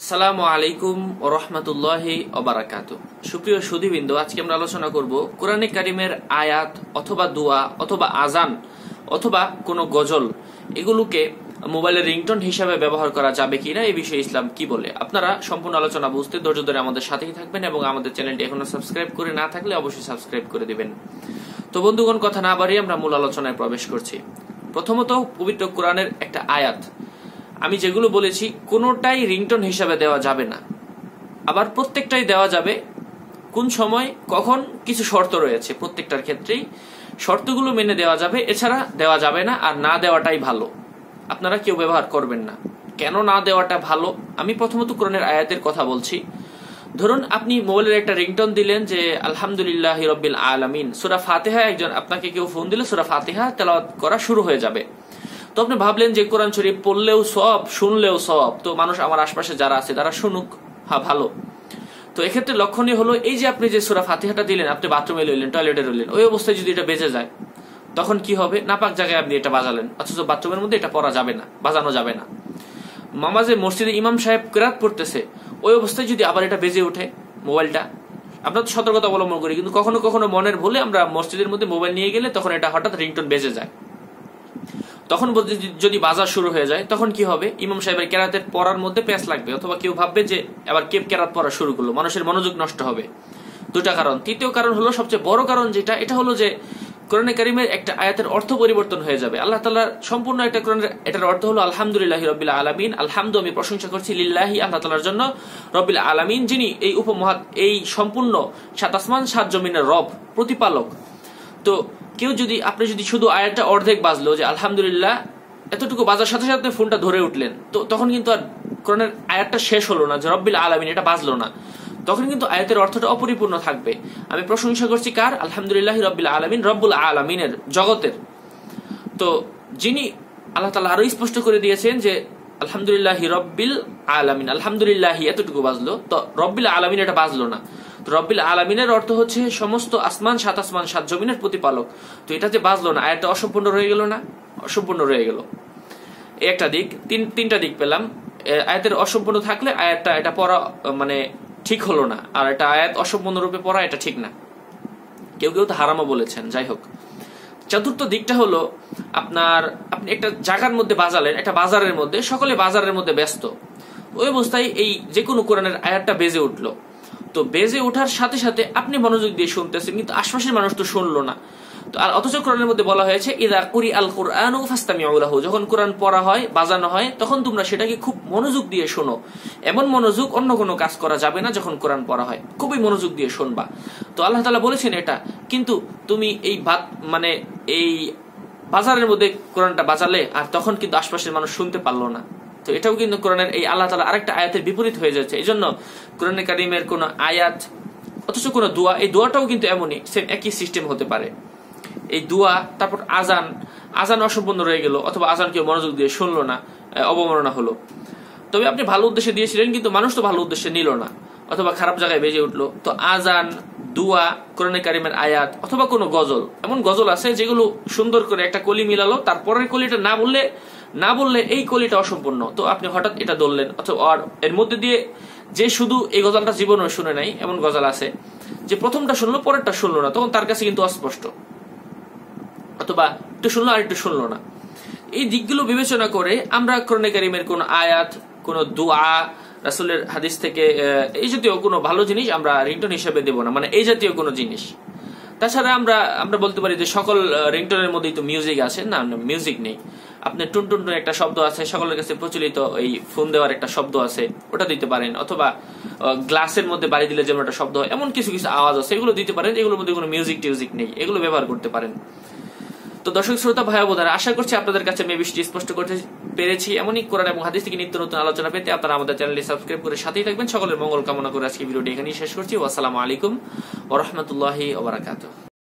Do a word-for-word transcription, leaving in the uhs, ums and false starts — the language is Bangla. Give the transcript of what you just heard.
আসসালামু আলাইকুম ওয়া রাহমাতুল্লাহি ওয়া বারাকাতুহু। সুপ্রিয় সুধীবৃন্দ, আজকে আমরা আলোচনা করব কোরআনে কারিমের আয়াত অথবা দোয়া অথবা আজান অথবা কোনো গজল এগুলোকে মোবাইলের রিংটোন হিসাবে ব্যবহার করা যাবে কিনা, এই বিষয়ে ইসলাম কি বলে। আপনারা সম্পূর্ণ আলোচনা বুঝতে ধৈর্য ধরে আমাদের সাথেই থাকবেন এবং আমাদের চ্যানেলটি এখনো সাবস্ক্রাইব করে না থাকলে অবশ্যই সাবস্ক্রাইব করে দিবেন। তো বন্ধুগণ, কথা না বাড়িয়ে আমরা মূল আলোচনায় প্রবেশ করছি। প্রথমত, পবিত্র কোরআনের একটা আয়াত আমি যেগুলো বলেছি কোনোটাই রিংটোন হিসাবে দেওয়া যাবে না, আবার প্রত্যেকটাই দেওয়া যাবে। কোন সময় কখন কিছু শর্ত রয়েছে, প্রত্যেকটার ক্ষেত্রেই শর্তগুলো মেনে দেওয়া যাবে, এছাড়া দেওয়া যাবে না। আর না দেওয়াটাই ভালো, আপনারা কেউ ব্যবহার করবেন না। কেন না দেওয়াটা ভালো, আমি প্রথমত কোরআনের আয়াতের কথা বলছি। ধরুন আপনি মোবাইলের একটা রিংটোন দিলেন যে আলহামদুলিল্লাহি রাব্বিল আলামিন, সূরা ফাতিহা, একজন আপনাকে কেউ ফোন দিলে সূরা ফাতিহা তেলাওয়াত করা শুরু হয়ে যাবে। তো আপনি ভাবলেন যে কোরআন শরীফ পড়লেও সওয়াব, শুনলেও সওয়াব, তো মানুষ আমার আশপাশে যারা আছে তারা শুনুক, হ্যাঁ ভালো। তো এক্ষেত্রে লক্ষণীয় হলো এই যে আপনি যে সূরা ফাতিহাটা দিলেন, আপনি বাথরুমে লইলেন, টয়লেটে রইলেন, ওই অবস্থায় যদি এটা বেজে যায় তখন কি হবে? নাপাক জায়গায় আপনি এটা বাজালেন, অথচ বাথরুমের মধ্যে এটা পড়া যাবে না, বাজানো যাবে না। নামাজে মসজিদে ইমাম সাহেব কিরাত পড়তেছে, ওই অবস্থায় যদি আবার এটা বেজে ওঠে মোবাইলটা, আমরা তো সতর্কতা অবলম্বন করি, কিন্তু কখনো কখনো মনের ভুলে আমরা মসজিদের মধ্যে মোবাইল নিয়ে গেলে তখন এটা হঠাৎ রিংটোন বেজে যায়। তখন যদি বাজার শুরু হয়ে যায় তখন কি হবে? ইমাম সাহেবের কেরাতের পড়ার মধ্যে প্যাঁচ লাগবে, অথবা কেউ ভাববে যে আবার কে কেরাত পড়া শুরু করলো, মানুষের মনোযোগ নষ্ট হবে। দুটা কারণ। তৃতীয় কারণ হলো, সবচেয়ে বড় কারণ যেটা, এটা হলো যে কোরআনে কারিমের একটা আয়াতের অর্থ পরিবর্তন হয়ে যাবে। আল্লাহ তাআলা সম্পূর্ণ একটা কোরআনের এটার অর্থ হলো আলহামদুলিল্লাহি রাব্বিল আলামিন, আলহামদু আমি প্রশংসা করছি, লিল্লাহি আল্লাহ তাআলার জন্য, রাব্বিল আলামিন যিনি এই উপমহা এই সম্পূর্ণ সাত আসমান সাত জমিনের রব, প্রতিপালক। তো কেউ যদি আপনি যদি শুধু আয়াতটা অর্ধেক বাজলো যে আলহামদুলিল্লাহ এতটুকু বাজার সাথে সাথে ফোনটা ধরে উঠলেন, তো তখন কিন্তু আর কোরআনের আয়াতটা শেষ হলো না, যে রব্বিল আলামিন এটা বাজলো না, তখন কিন্তু আয়াতের অর্থটা অপরিপূর্ণ থাকবে। আমি প্রশংসা করছি কার? আলহামদুলিল্লাহি রাব্বিল আলামিন, রব্বুল আলামিনের, জগতের। তো যিনি আল্লাহ তাআলা আরো স্পষ্ট করে দিয়েছেন যে আলহামদুলিল্লাহি রাব্বিল আলামিন, আলহামদুলিল্লাহি এতটুকু বাজলো, তো রব্বিল আলামিন এটা বাজলো না। তো রব্বিল আলামিনের অর্থ হচ্ছে সমস্ত আসমান, সাত আসমান সাত জমিনের প্রতিপালক। তো এটা যে বাজলো না, আয়াতটা অসম্পূর্ণ রয়ে গেল না? অসম্পূর্ণ রয়ে গেল। একটা দিক, তিন তিনটা দিক পেলাম। আয়াতের অসম্পূর্ণ থাকলে আয়াতটা এটা পড়া মানে ঠিক হলো না, আর এটা আয়াত অসম্পূর্ণ রূপে পড়া এটা ঠিক না। কেউ কেউ তো হারামও বলেছেন। যাই হোক, চতুর্থ দিকটা হলো আপনার আপনি একটা জায়গার মধ্যে বাজালেন, একটা বাজারের মধ্যে, সকলে বাজারের মধ্যে ব্যস্ত, ওই অবস্থায় এই যে কোনো কোরআনের আয়াতটা বেজে উঠলো। তো বেজে ওঠার সাথে সাথে আপনি মনোযোগ দিয়ে শুনতেছেন, কিন্তু আশপাশের মানুষ তো শুনলো না। তো আর অথচ কোরআনের মধ্যে বলা হয়েছে ইযা কুরি আল কুরআনু ফাসতামিউ লাহু, যখন কোরআন পড়া হয়, বাজানো হয়, তখন তোমরা সেটাকে খুব মনোযোগ দিয়ে শোনো। এমন মনোযোগ অন্য কোনো কাজ করা যাবে না যখন কোরআন পড়া হয়, খুবই মনোযোগ দিয়ে শুনবা। তো আল্লাহ তাআলা বলেছেন এটা, কিন্তু তুমি এই মানে এই বাজারের মধ্যে কোরআনটা বাজালে, আর তখন কিন্তু আশপাশের মানুষ শুনতে পারলো না। তো এটাও কিন্তু কোরআনের এই আল্লাহ তাআলা আরেকটা আয়াতের বিপরীত হয়ে যাচ্ছে। এই জন্য কোরআনে কারিমের কোন আয়াত অথচ কোন দোয়া, এই দোয়াটাও কিন্তু এমনই, সেম একই সিস্টেম হতে পারে। এই দোয়া, তারপর আজান, আজান অসম্পূর্ণ রয়ে গেল, অথবা আজান কেউ মনোযোগ দিয়ে শুনলো না, অবমাননা হলো। তবে আপনি ভালো উদ্দেশ্যে দিয়েছিলেন, কিন্তু মানুষ তো ভালো উদ্দেশ্যে নিল না, অথবা খারাপ জায়গায় বেজে উঠলো। তো আজান, দোয়া, কোরআনে কারিমের আয়াত অথবা কোনো গজল, এমন গজল আছে যেগুলো সুন্দর করে একটা কলি মিলালো, তারপরের কলিটা না বললে না বললে এই কলিটা অসম্পূর্ণ। তো আপনি হঠাৎ এটা ধরলেন, অথবা এর মধ্যে দিয়ে যে শুধু এই গজলটা জীবনে শুনে নাই, এমন গজল আছে যে প্রথমটা শুনলো পরেরটা শুনলো না, তখন তার কাছে কিন্তু অস্পষ্ট, অথবা একটু শুনলো আর একটু শুনলো না। এই দিকগুলো বিবেচনা করে আমরা কোরআনে কারিমের কোন আয়াত, কোন দোয়া, রাসূলের হাদিস থেকে এই জাতীয় কোনো ভালো জিনিস আমরা রিংটোন হিসেবে দেব না, মানে এই জাতীয় কোনো জিনিস। তাছাড়া আমরা আমরা বলতে পারি যে সকল রিংটোনের মধ্যেই তো মিউজিক আছে, না মিউজিক নেই। আপনার টুনটুন একটা শব্দ আছে, সকলের কাছে প্রচলিত এই ফোন দেওয়ার একটা শব্দ আছে, ওটা দিতে পারেন। অথবা গ্লাসের মধ্যে বাড়ি দিলে যেমন একটা শব্দ হয়, এমন কিছু কিছু আওয়াজ আছে, এগুলো দিতে পারেন। এগুলোর মধ্যে কোনো মিউজিক টিউজিক নেই, এগুলো ব্যবহার করতে পারেন। তো দর্শক শ্রোতা ভাই বোনেরা, আশা করছি আপনাদের কাছে আমি বিষয়টি স্পষ্ট করতে পেরেছি। এমনই কোরআন এবং হাদিস থেকে নিত্য নতুন আলোচনা পেতে আপনারা আমাদের চ্যানেলটি সাবস্ক্রাইব করে সাথেই থাকবেন। সকলের মঙ্গল কামনা করে আজকে ভিডিওটি এখানেই শেষ করছি। আসসালামু আলাইকুম ওয়া রাহমাতুল্লাহি ওয়া বারাকাতুহু।